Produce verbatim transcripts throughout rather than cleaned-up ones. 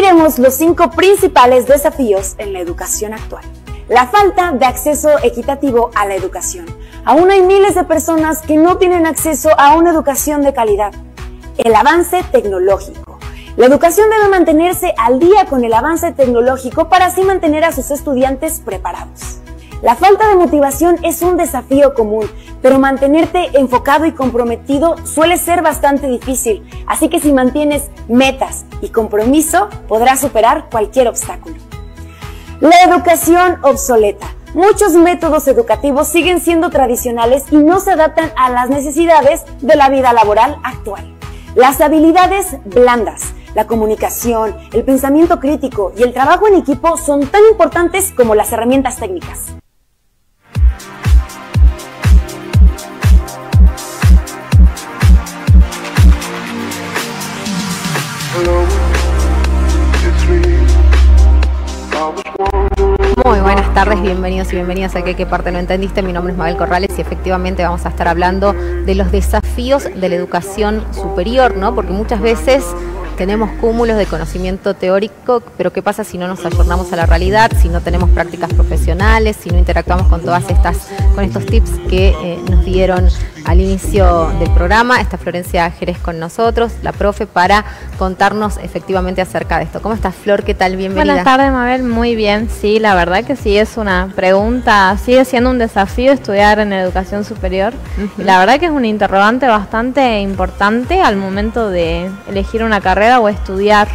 diremos los cinco principales desafíos en la educación actual. La falta de acceso equitativo a la educación. Aún hay miles de personas que no tienen acceso a una educación de calidad. El avance tecnológico. La educación debe mantenerse al día con el avance tecnológico para así mantener a sus estudiantes preparados. La falta de motivación es un desafío común, pero mantenerte enfocado y comprometido suele ser bastante difícil, así que si mantienes metas y compromiso, podrás superar cualquier obstáculo. La educación obsoleta. Muchos métodos educativos siguen siendo tradicionales y no se adaptan a las necesidades de la vida laboral actual. Las habilidades blandas, la comunicación, el pensamiento crítico y el trabajo en equipo son tan importantes como las herramientas técnicas. Muy buenas tardes, bienvenidos y bienvenidas a ¿Qué, qué parte no entendiste? Mi nombre es Mabel Corrales y efectivamente vamos a estar hablando de los desafíos de la educación superior, ¿no? Porque muchas veces tenemos cúmulos de conocimiento teórico, pero ¿qué pasa si no nos ayornamos a la realidad, si no tenemos prácticas profesionales, si no interactuamos con todas estas, con estos tips que eh, nos dieron al inicio del programa? Está Florencia Jerez con nosotros, la profe, para contarnos efectivamente acerca de esto. ¿Cómo estás, Flor? ¿Qué tal? Bienvenida. Buenas tardes, Mabel. Muy bien. Sí, la verdad que sí, es una pregunta, sigue siendo un desafío estudiar en educación superior. Uh-huh. Y la verdad que es un interrogante bastante importante al momento de elegir una carrera o estudiar.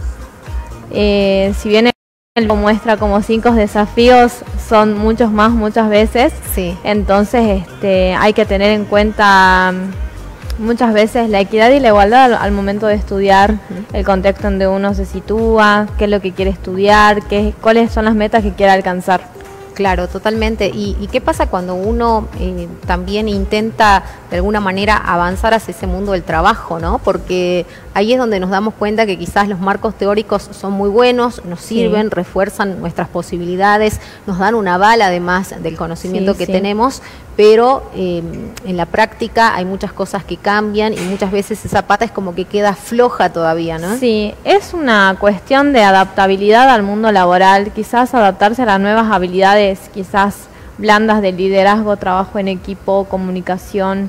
Eh, si bien él lo muestra como cinco desafíos, son muchos más muchas veces. Sí. Entonces este, hay que tener en cuenta muchas veces la equidad y la igualdad al, al momento de estudiar, uh-huh. el contexto donde uno se sitúa, qué es lo que quiere estudiar, qué, cuáles son las metas que quiere alcanzar. Claro, totalmente. ¿Y, y qué pasa cuando uno eh, también intenta de alguna manera avanzar hacia ese mundo del trabajo, ¿no? Porque ahí es donde nos damos cuenta que quizás los marcos teóricos son muy buenos, nos sirven, sí. refuerzan nuestras posibilidades, nos dan un aval además del conocimiento sí, que sí. tenemos, pero eh, en la práctica hay muchas cosas que cambian y muchas veces esa pata es como que queda floja todavía, ¿no? Sí, es una cuestión de adaptabilidad al mundo laboral, quizás adaptarse a las nuevas habilidades, quizás blandas de liderazgo, trabajo en equipo, comunicación,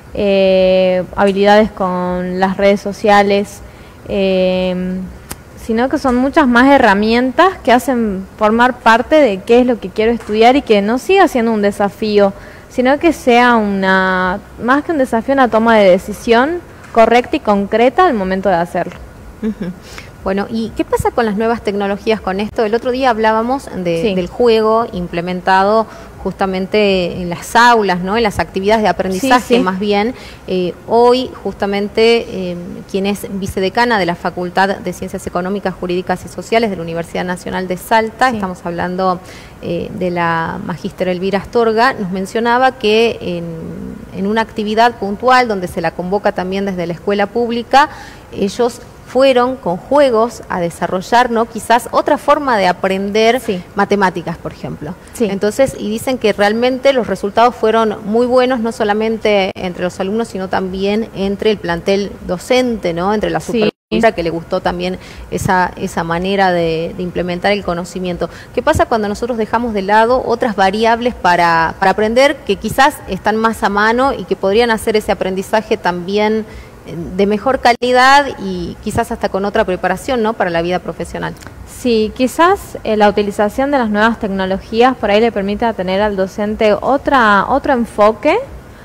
eh, habilidades con las redes sociales, eh, sino que son muchas más herramientas que hacen formar parte de qué es lo que quiero estudiar y que no siga siendo un desafío, sino que sea una, más que un desafío, una toma de decisión correcta y concreta al momento de hacerlo. Uh-huh. Bueno, ¿y qué pasa con las nuevas tecnologías con esto? El otro día hablábamos de, sí. del juego implementado justamente en las aulas, ¿no? En las actividades de aprendizaje, sí, sí. más bien. Eh, hoy, justamente, eh, quien es vicedecana de la Facultad de Ciencias Económicas, Jurídicas y Sociales de la Universidad Nacional de Salta, sí. estamos hablando eh, de la magíster Elvira Astorga, nos mencionaba que en, en una actividad puntual donde se la convoca también desde la escuela pública, ellos fueron con juegos a desarrollar, ¿no? Quizás otra forma de aprender sí. matemáticas, por ejemplo. Sí. Entonces, y dicen que realmente los resultados fueron muy buenos, no solamente entre los alumnos, sino también entre el plantel docente, ¿no? Entre la supervisora, sí. que le gustó también esa, esa manera de, de implementar el conocimiento. ¿Qué pasa cuando nosotros dejamos de lado otras variables para, para aprender que quizás están más a mano y que podrían hacer ese aprendizaje también de mejor calidad y quizás hasta con otra preparación, ¿no? Para la vida profesional? Sí, quizás eh, la utilización de las nuevas tecnologías por ahí le permita tener al docente otra, otro enfoque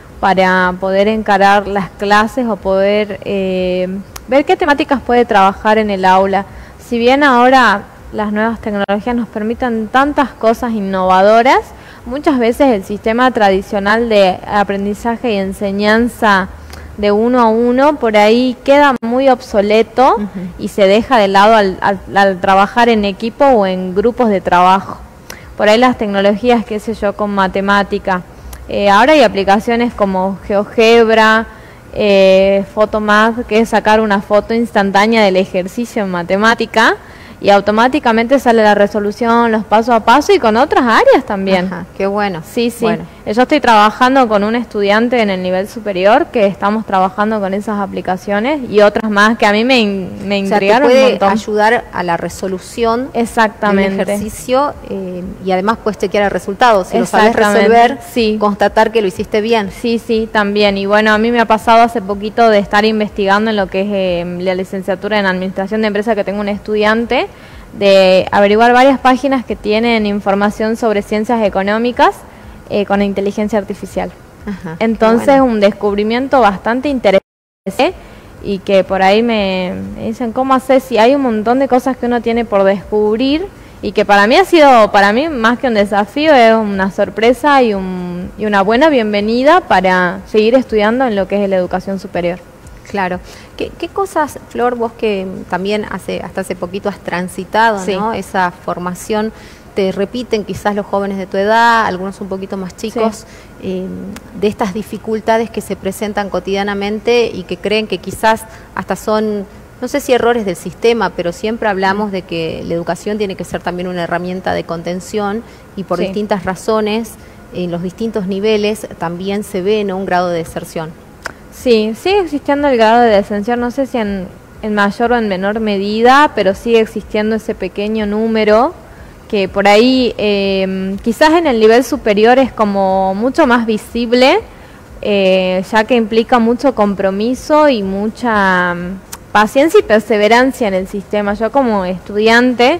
para poder encarar las clases o poder eh, ver qué temáticas puede trabajar en el aula. Si bien ahora las nuevas tecnologías nos permiten tantas cosas innovadoras, muchas veces el sistema tradicional de aprendizaje y enseñanza de uno a uno por ahí queda muy obsoleto uh-huh. y se deja de lado al, al, al trabajar en equipo o en grupos de trabajo. Por ahí las tecnologías, qué sé yo, con matemática. Eh, ahora hay aplicaciones como GeoGebra, eh, Photomath, que es sacar una foto instantánea del ejercicio en matemática y automáticamente sale la resolución, los paso a paso y con otras áreas también. Ajá, qué bueno. Sí, sí. Bueno. Yo estoy trabajando con un estudiante en el nivel superior que estamos trabajando con esas aplicaciones y otras más que a mí me, in, me intrigaron o sea, te puede un montón. ayudar a la resolución Exactamente. del ejercicio eh, y además puedes chequear el resultado. Si lo sabes resolver, sí. constatar que lo hiciste bien. Sí, sí, también. Y bueno, a mí me ha pasado hace poquito de estar investigando en lo que es eh, la licenciatura en Administración de Empresas, que tengo un estudiante, de averiguar varias páginas que tienen información sobre ciencias económicas eh, con inteligencia artificial. Ajá, entonces, bueno. Un descubrimiento bastante interesante y que por ahí me, me dicen, ¿cómo hacer? Si hay un montón de cosas que uno tiene por descubrir y que para mí ha sido, para mí más que un desafío, es una sorpresa y, un, y una buena bienvenida para seguir estudiando en lo que es la educación superior. Claro. ¿Qué, qué cosas, Flor, vos que también hace hasta hace poquito has transitado, sí. ¿no? Esa formación, te repiten quizás los jóvenes de tu edad, algunos un poquito más chicos, sí. eh, de estas dificultades que se presentan cotidianamente y que creen que quizás hasta son, no sé si errores del sistema, pero siempre hablamos de que la educación tiene que ser también una herramienta de contención y por sí. distintas razones, en los distintos niveles, también se ve, ¿no?, un grado de deserción. Sí, sigue existiendo el grado de deserción, no sé si en, en mayor o en menor medida, pero sigue existiendo ese pequeño número que por ahí eh, quizás en el nivel superior es como mucho más visible, eh, ya que implica mucho compromiso y mucha um, paciencia y perseverancia en el sistema. Yo como estudiante,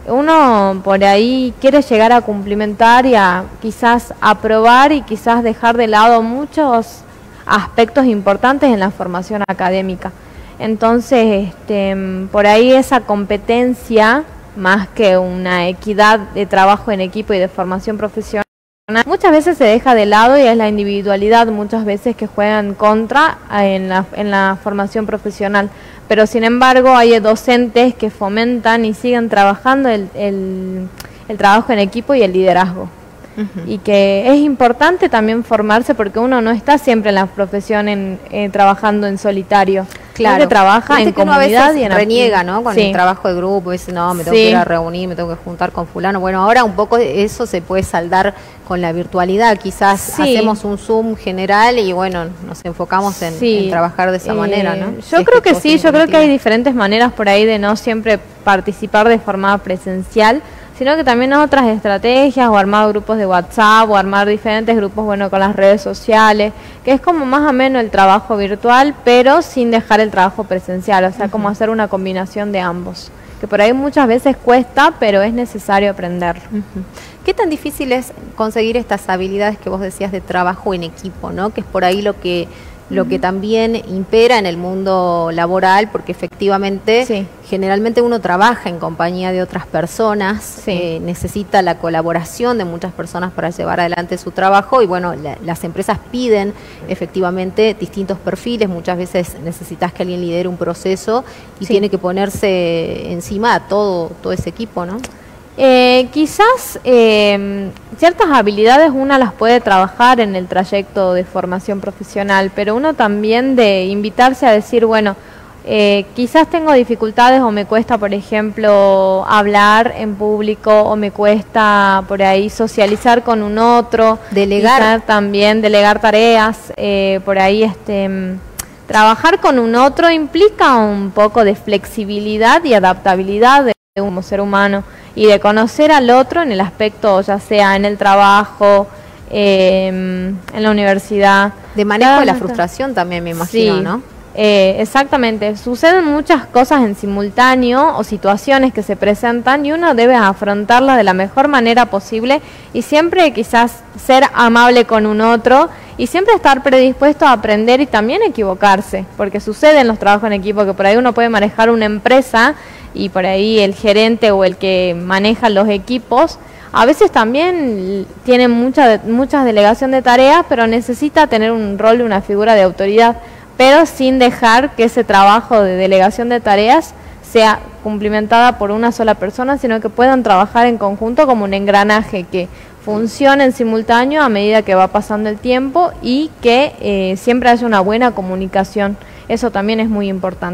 uno por ahí quiere llegar a cumplimentar y a quizás aprobar y quizás dejar de lado muchos aspectos importantes en la formación académica. Entonces, este, por ahí esa competencia, más que una equidad de trabajo en equipo y de formación profesional, muchas veces se deja de lado y es la individualidad muchas veces que juegan contra en la, en la formación profesional. Pero sin embargo hay docentes que fomentan y siguen trabajando el, el, el trabajo en equipo y el liderazgo. Uh-huh. Y que es importante también formarse porque uno no está siempre en la profesión en, eh, trabajando en solitario. Claro, trabaja en que comunidad uno a veces y en reniega, ¿no? Con sí. el trabajo de grupo, dice, no, me tengo sí. que ir a reunir, me tengo que juntar con fulano. Bueno, ahora un poco eso se puede saldar con la virtualidad. Quizás sí. hacemos un Zoom general y bueno, nos enfocamos en, sí. en trabajar de esa eh, manera, ¿no? Yo si creo que, que sí, yo creo que hay diferentes maneras por ahí de no siempre participar de forma presencial, sino que también otras estrategias, o armar grupos de WhatsApp, o armar diferentes grupos, bueno, con las redes sociales, que es como más o menos el trabajo virtual, pero sin dejar el trabajo presencial, o sea, uh-huh. como hacer una combinación de ambos, que por ahí muchas veces cuesta, pero es necesario aprender. Uh-huh. ¿Qué tan difícil es conseguir estas habilidades que vos decías de trabajo en equipo, ¿no? Que es por ahí lo que... lo que también impera en el mundo laboral, porque efectivamente sí. generalmente uno trabaja en compañía de otras personas, sí. eh, necesita la colaboración de muchas personas para llevar adelante su trabajo y bueno, la, las empresas piden efectivamente distintos perfiles, muchas veces necesitas que alguien lidere un proceso y sí. tiene que ponerse encima a todo, todo ese equipo, ¿no? Eh, quizás eh, ciertas habilidades una las puede trabajar en el trayecto de formación profesional, pero uno también de invitarse a decir, bueno, eh, quizás tengo dificultades o me cuesta, por ejemplo, hablar en público o me cuesta por ahí socializar con un otro, delegar también, delegar tareas, eh, por ahí este... trabajar con un otro implica un poco de flexibilidad y adaptabilidad de un ser humano y de conocer al otro en el aspecto, ya sea en el trabajo, eh, en la universidad. De manejo de la frustración también, me imagino, sí, ¿no? Eh, exactamente. Suceden muchas cosas en simultáneo o situaciones que se presentan y uno debe afrontarlas de la mejor manera posible y siempre quizás ser amable con un otro y siempre estar predispuesto a aprender y también equivocarse, porque sucede en los trabajos en equipo que por ahí uno puede manejar una empresa y por ahí el gerente o el que maneja los equipos a veces también tiene mucha, muchas delegación de tareas, pero necesita tener un rol, una figura de autoridad, pero sin dejar que ese trabajo de delegación de tareas sea cumplimentada por una sola persona, sino que puedan trabajar en conjunto como un engranaje que funcione en simultáneo a medida que va pasando el tiempo y que eh, siempre haya una buena comunicación. Eso también es muy importante.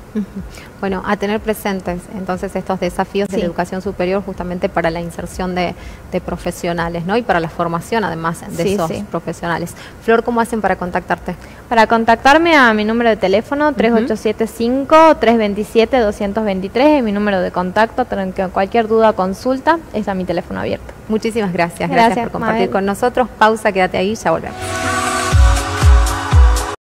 Bueno, a tener presentes entonces estos desafíos sí. de la educación superior justamente para la inserción de, de profesionales, ¿no? Y para la formación además de sí, esos sí. profesionales. Flor, ¿cómo hacen para contactarte? Para contactarme a mi número de teléfono tres ocho siete cinco, tres dos siete, dos dos tres, es mi número de contacto, cualquier duda, consulta, está mi teléfono abierto. Muchísimas gracias, gracias, gracias por compartir Mabel. con nosotros. Pausa, quédate ahí, ya volvemos.